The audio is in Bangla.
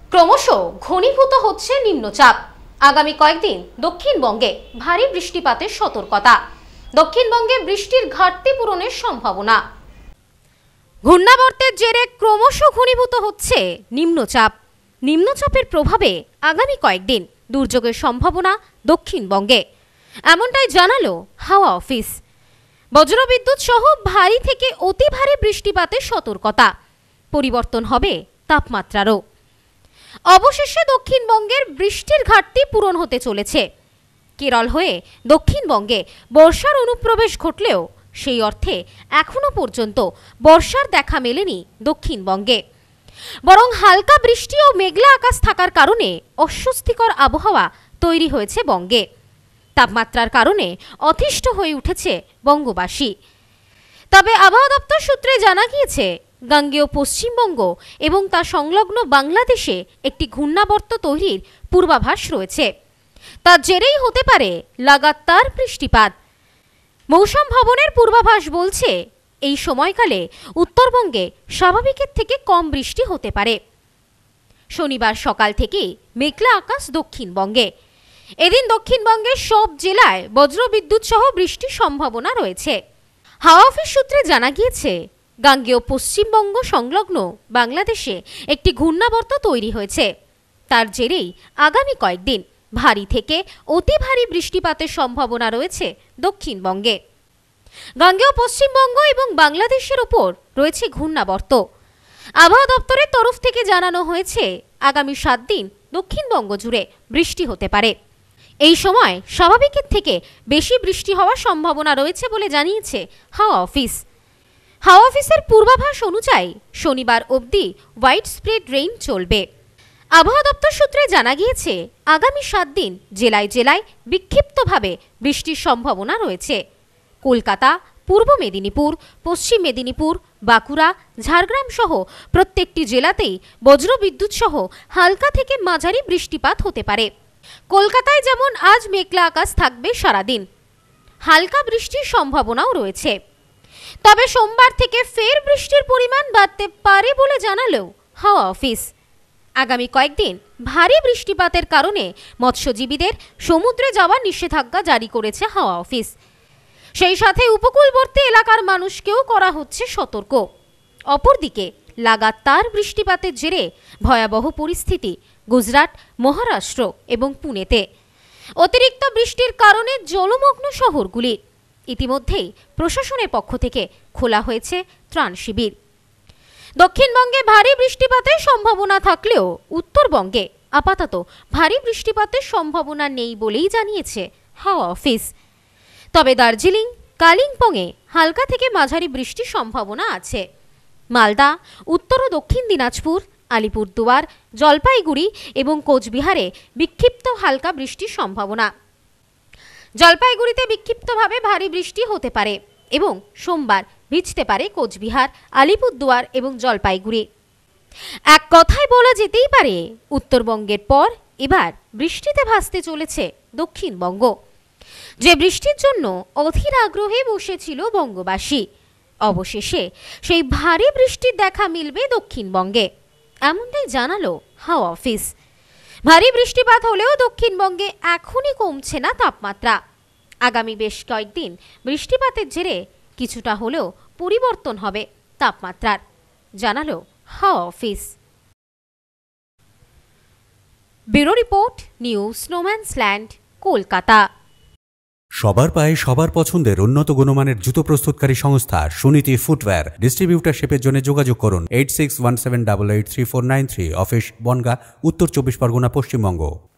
ক্রমশ ঘনীভূত হচ্ছে নিম্নচাপ। আগামী কয়েকদিন দক্ষিণবঙ্গে ভারী বৃষ্টিপাতের সতর্কতা। দক্ষিণবঙ্গে বৃষ্টির ঘাটতি পূরণের সম্ভাবনা। ঘূর্ণাবর্তের জেরে ক্রমশ ঘনীভূত হচ্ছে নিম্নচাপ। নিম্নচাপের প্রভাবে আগামী কয়েকদিন দুর্যোগের সম্ভাবনা দক্ষিণবঙ্গে, এমনটাই জানালো হাওয়া অফিস। বজ্রবিদ্যুৎ সহ ভারী থেকে অতি ভারী বৃষ্টিপাতের সতর্কতা। পরিবর্তন হবে তাপমাত্রারও। অবশেষে দক্ষিণবঙ্গের বৃষ্টির ঘাটতি পূরণ হতে চলেছে। কেরল হয়ে দক্ষিণবঙ্গে বর্ষার অনুপ্রবেশ ঘটলেও সেই অর্থে এখনো পর্যন্ত বর্ষার দেখা মেলেনি দক্ষিণবঙ্গে। বরং হালকা বৃষ্টি ও মেঘলা আকাশ থাকার কারণে অস্বস্তিকর আবহাওয়া তৈরি হয়েছে বঙ্গে। তাপমাত্রার কারণে অতিষ্ঠ হয়ে উঠেছে বঙ্গবাসী। তবে আবহাওয়া দপ্তর সূত্রে জানা গিয়েছে, গাঙ্গেয় পশ্চিমবঙ্গ এবং তা সংলগ্ন বাংলাদেশে একটি ঘূর্ণাবর্ত তৈরির পূর্বাভাস রয়েছে। তার জেরেই হতে পারে লাগাতার বৃষ্টিপাত। মৌসুম ভবনের পূর্বাভাস বলছে, এই সময়কালে উত্তরবঙ্গে স্বাভাবিকের থেকে কম বৃষ্টি হতে পারে। শনিবার সকাল থেকেই মেঘলা আকাশ দক্ষিণবঙ্গে। এদিন দক্ষিণবঙ্গের সব জেলায় বজ্রবিদ্যুৎ সহ বৃষ্টির সম্ভাবনা রয়েছে। হাওয়া অফিস সূত্রে জানা গিয়েছে, গাঙ্গেয় পশ্চিমবঙ্গ সংলগ্ন বাংলাদেশে একটি ঘূর্ণাবর্ত তৈরি হয়েছে। তার জেরেই আগামী কয়েকদিন ভারী থেকে অতি ভারী বৃষ্টিপাতের সম্ভাবনা রয়েছে দক্ষিণবঙ্গে। গাঙ্গেয় পশ্চিমবঙ্গ এবং বাংলাদেশের ওপর রয়েছে ঘূর্ণাবর্ত। আবহাওয়া দপ্তরের তরফ থেকে জানানো হয়েছে, আগামী 7 দিন দক্ষিণবঙ্গ জুড়ে বৃষ্টি হতে পারে। এই সময় স্বাভাবিকের থেকে বেশি বৃষ্টি হওয়ার সম্ভাবনা রয়েছে বলে জানিয়েছে হাওয়া অফিস। হাওয়া অফিসের পূর্বাভাস অনুযায়ী শনিবার অবধি হোয়াইট স্প্রেড রেইন চলবে। আবহাওয়া দপ্তর সূত্রে জানা গিয়েছে, আগামী 7 দিন জেলায় জেলায় বিক্ষিপ্তভাবে বৃষ্টির সম্ভাবনা রয়েছে। কলকাতা, পূর্ব মেদিনীপুর, পশ্চিম মেদিনীপুর, বাঁকুড়া, ঝাড়গ্রাম সহ প্রত্যেকটি জেলাতেই বজ্রবিদ্যুৎ সহ হালকা থেকে মাঝারি বৃষ্টিপাত হতে পারে। কলকাতায় যেমন আজ মেঘলা আকাশ থাকবে সারাদিন, হালকা বৃষ্টির সম্ভাবনাও রয়েছে। তবে সোমবার থেকে ফের বৃষ্টির পরিমাণ বাড়তে পারে বলে জানালো হাওয়া অফিস। আগামী কয়েকদিন ভারী বৃষ্টিপাতের কারণে মৎস্যজীবীদের সমুদ্রে যাওয়ার নিষেধাজ্ঞা জারি করেছে হাওয়া অফিস। সেই সাথে উপকূলবর্তী এলাকার মানুষকেও করা হচ্ছে সতর্ক। অপরদিকে লাগাতার বৃষ্টিপাতের জেরে ভয়াবহ পরিস্থিতি গুজরাট, মহারাষ্ট্র এবং পুনেতে। অতিরিক্ত বৃষ্টির কারণে জলমগ্ন শহরগুলি। ইতিমধ্যেই প্রশাসনের পক্ষ থেকে খোলা হয়েছে ত্রাণ শিবির। দক্ষিণবঙ্গে ভারী বৃষ্টিপাতের সম্ভাবনা থাকলেও উত্তরবঙ্গে আপাতত ভারী বৃষ্টিপাতের সম্ভাবনা নেই বলেই জানিয়েছে হাওয়া অফিস। তবে দার্জিলিং, কালিম্পংয়ে হালকা থেকে মাঝারি বৃষ্টির সম্ভাবনা আছে। মালদা, উত্তর ও দক্ষিণ দিনাজপুর, আলিপুরদুয়ার, জলপাইগুড়ি এবং কোচবিহারে বিক্ষিপ্ত হালকা বৃষ্টির সম্ভাবনা। জলপাইগুড়িতে বিক্ষিপ্তভাবে ভারী বৃষ্টি হতে পারে এবং সোমবার ভিজতে পারে কোচবিহার, আলিপুরদুয়ার এবং জলপাইগুড়ি। এক কথায় বলা যেতেই পারে, উত্তরবঙ্গের পর এবার বৃষ্টিতে ভাসতে চলেছে দক্ষিণবঙ্গ। যে বৃষ্টির জন্য অধীর আগ্রহে বসেছিল বঙ্গবাসী, অবশেষে সেই ভারী বৃষ্টির দেখা মিলবে দক্ষিণবঙ্গে, এমনটাই জানালো হাওয়া অফিস। ভারী বৃষ্টিপাত হলেও দক্ষিণবঙ্গে এখনই কমছে না তাপমাত্রা। আগামী বেশ কয়েকদিন বৃষ্টিপাতের জেরে কিছুটা হলেও পরিবর্তন হবে তাপমাত্রার, জানালো হাওয়া অফিস। ব্যুরো রিপোর্ট, নিউজ স্নোম্যান্সল্যান্ড, কলকাতা। সবার পায়ে সবার পছন্দের উন্নত গুণমানের জুতো প্রস্তুতকারী সংস্থা সুনীতি ফুটওয়্যার। ডিস্ট্রিবিউটারশিপের জন্য যোগাযোগ করুন 8617883493, অফিস বনগাঁ, উত্তর 24 পরগনা, পশ্চিমবঙ্গ।